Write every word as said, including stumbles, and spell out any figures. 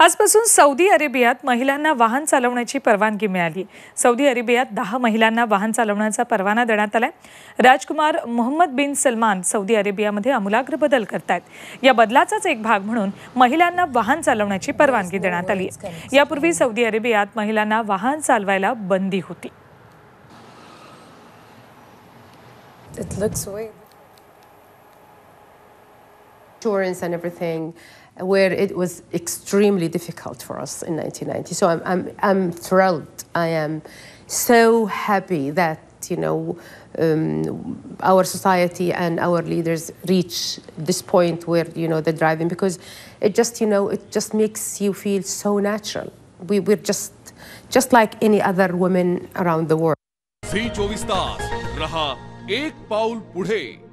आजपासून सौदी अरेबियात महिलांना वाहन चालवण्याची परवानगी मिळाली। सौदी अरेबियात दहा महिलांना वाहन चालवण्याचा परवाना देण्यात आलाय। राजकुमार मोहम्मद बिन सलमान सौदी अरेबियामध्ये आमूलाग्र बदल करतायत। या बदलाचाच एक भाग म्हणून महिलांना वाहन चालवण्याची परवानगी देण्यात आली। यापूर्वी सौदी अरेबियात महिलांना वाहन चालवायला बंदी होती। It looks way insurance and everything, where it was extremely difficult for us in nineteen ninety. So I'm I'm I'm thrilled. I am so happy that you know um, our society and our leaders reach this point where you know they're driving, because it just you know it just makes you feel so natural. We we're just just like any other women around the world. झी चोवीस तास रहा एक पाऊल पुढे.